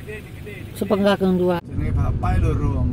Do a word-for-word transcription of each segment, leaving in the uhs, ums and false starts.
Sepenggak kang dua. Jenenge bapak lho, Rung.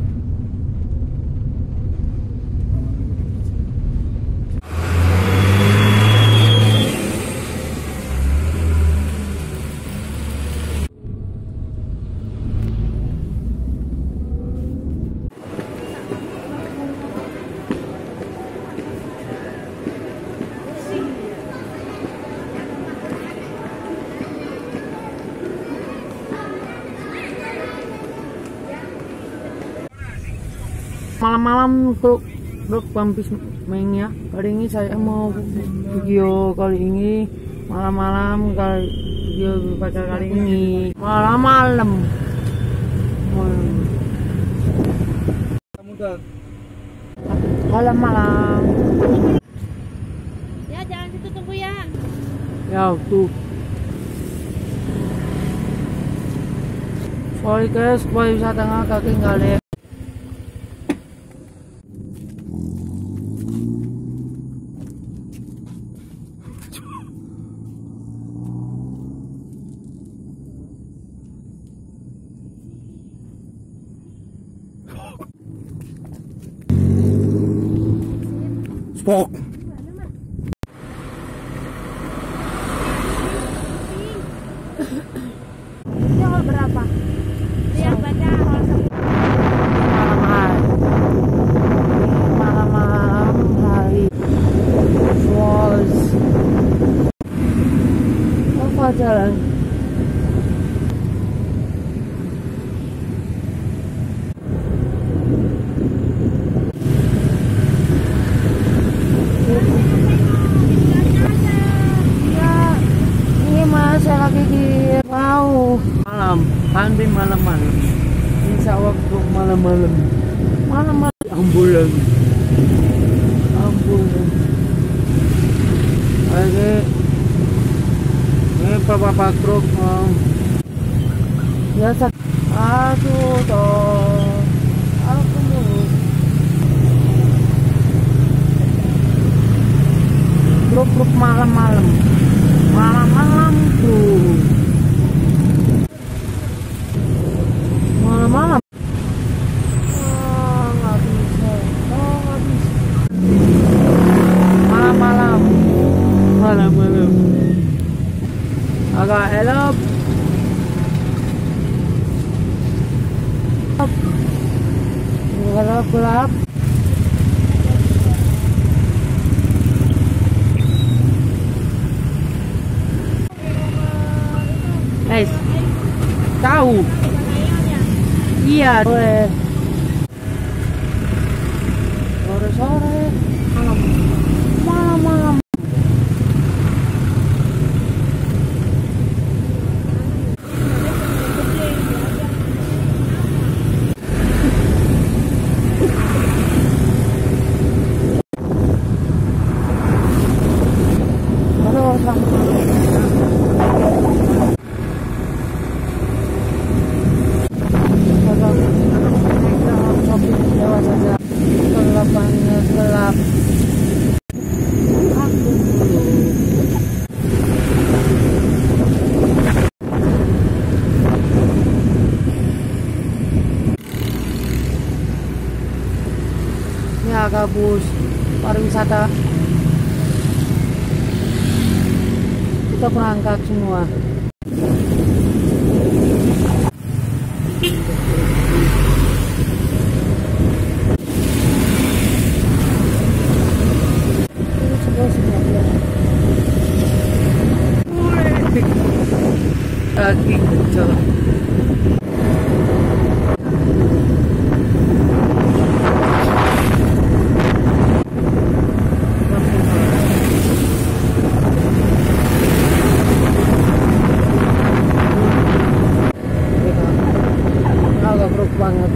Malam-malam truk truk pampis Meng ya. Kali ini saya mau video kali ini malam-malam kali video pada kali ini malam-malam. Malam-malam. Ya jangan situ tunggu ya. Ya tuh. Sorry guys, boy wisata nggak kaki nggak lihat. Spok. Ini hall berapa? Yang baca hall Malam hari, malam-malam hari, was apa jalan? Saya lagi di wow malam pantai malam-malam insya waktu malam-malam malam-malam ambulan ambulan oke ini bapak truk um, ya sak aduh toh aku mau truk-truk malam-malam malam-malam tuh malam-malam oh, nggak bisa oh nggak bisa malam-malam malam-malam agak elok gelap-gelap. Guys, tahu? Iya, sore, sore, sore, malam, malam, malam. Halo, selamat. Lewat saja kelapannya gelap. Aku ya kabus pariwisata kita berangkat semua. Lagi kecil. Agak keruk banget.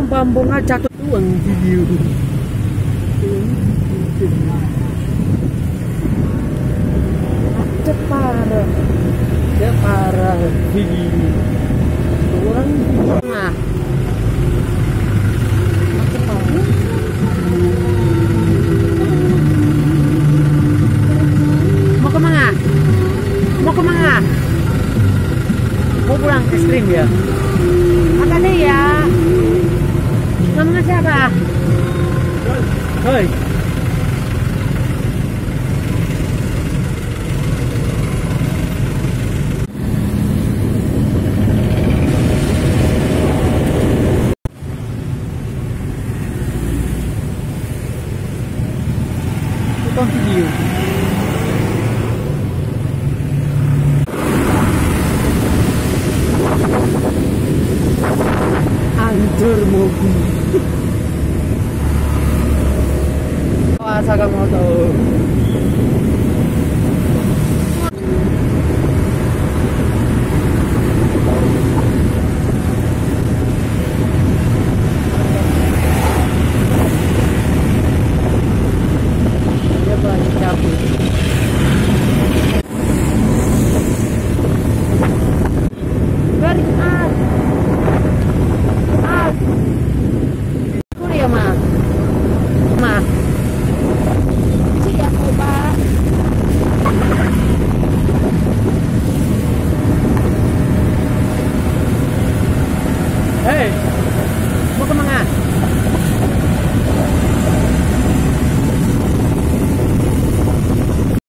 Pampung aja ketuang video. Macet parah. Ya parah video. Orang nah. Macet parah. Mau kemana? Mau kemana? Mau pulang ekstrim ya? Makasih ya. Namanya siapa? Hoi. Tonton video. Hancur mobil. Masa kamu mau tahu? Dia banyak cabut. Very hard. Hard. Kuliah mah. Mah.